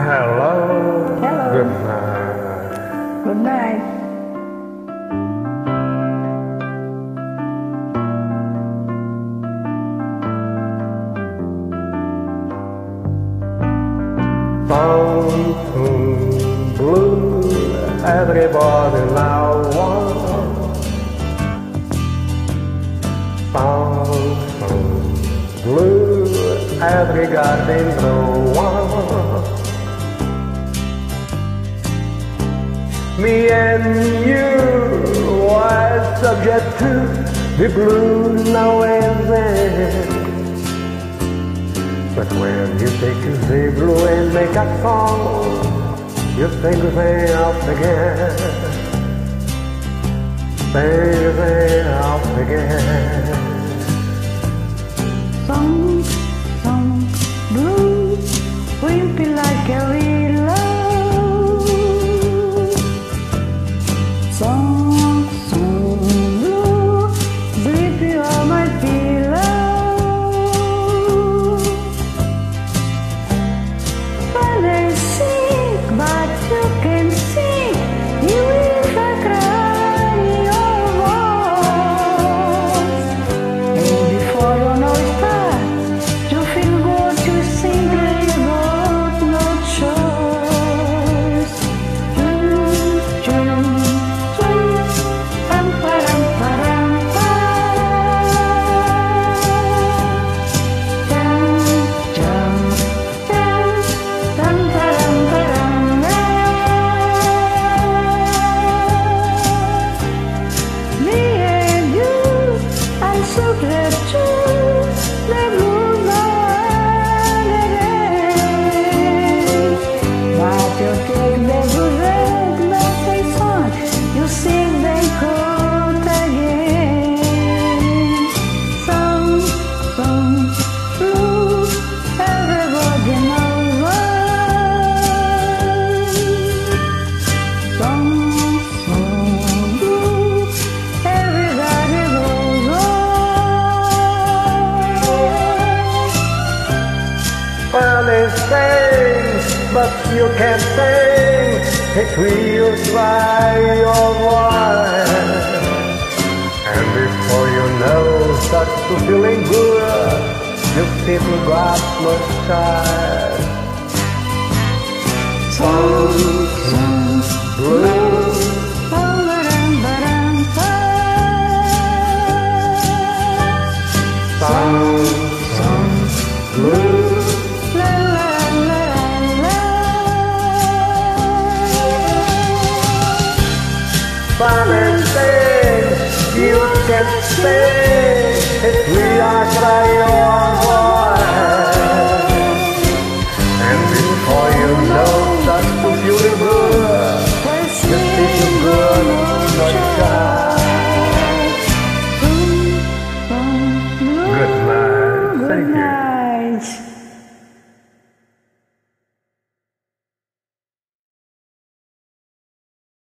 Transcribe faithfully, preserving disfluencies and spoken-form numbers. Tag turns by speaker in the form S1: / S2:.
S1: Hello.
S2: Hello.
S1: Good night.
S2: Good night.
S1: Something blue, everybody now wants. Something blue, every garden wants. Me and you are subject to the blue now and then. But when you take the blue and make a song, you sing the thing out again. Sing the thing out again.
S2: Song, song, blue, wimpy like a willow. Song, song, blue, sleepy on my pillow. When I sing, but you can sing, you will cry your voice. And before you know it starts, you feel good, you simply got no choice. Chum, chum, chum, pam, param, param, pam. Chum, chum, chum, pam, param, param, pam. Me and you, I'm so glad you the moon now again. But you take the good nothing fun, you sing the cold again. Song, song, blue, everybody knows one. Song, song, blue, everybody goes on.
S1: Funny things, but you can't sing. It will dry your voice. And before you know, start to feeling good, you simply got much time. Song, song, blue.
S2: Ba-ba-dum, ba-dum, ba.
S1: Song, song, blue.
S2: La, la, la, la.
S1: Funny things you can say, it will cry your